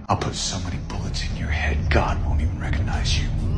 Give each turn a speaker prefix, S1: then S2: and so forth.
S1: I'll put so many bullets in your head, God won't even recognize you.